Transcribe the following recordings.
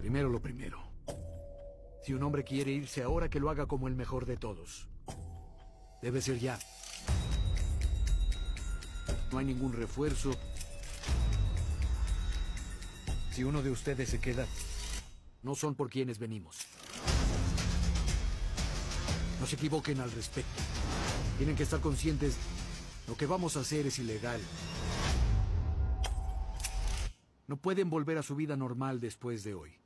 Primero lo primero. Si un hombre quiere irse ahora, que lo haga como el mejor de todos. Debe ser ya. No hay ningún refuerzo. Si uno de ustedes se queda, no son por quienes venimos. No se equivoquen al respecto. Tienen que estar conscientes. Lo que vamos a hacer es ilegal. No pueden volver a su vida normal después de hoy.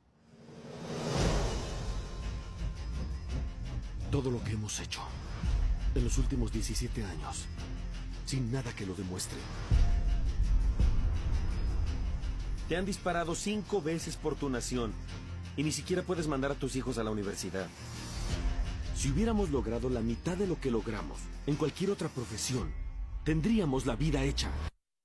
Todo lo que hemos hecho en los últimos 17 años, sin nada que lo demuestre. Te han disparado 5 veces por tu nación y ni siquiera puedes mandar a tus hijos a la universidad. Si hubiéramos logrado la mitad de lo que logramos en cualquier otra profesión, tendríamos la vida hecha.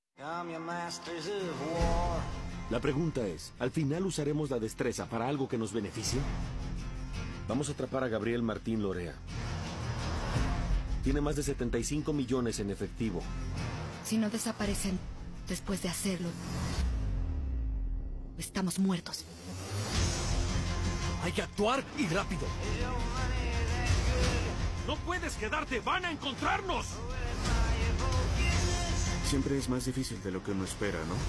La pregunta es, ¿al final usaremos la destreza para algo que nos beneficie? Vamos a atrapar a Gabriel Martín Lorea. Tiene más de 75 millones en efectivo. Si no desaparecen después de hacerlo, estamos muertos. Hay que actuar y rápido. ¡No puedes quedarte! ¡Van a encontrarnos! Siempre es más difícil de lo que uno espera, ¿no?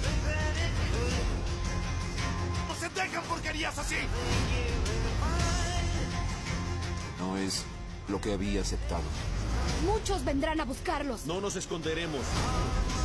¡No se dejan porquerías así! No es lo que había aceptado. Muchos vendrán a buscarlos. No nos esconderemos.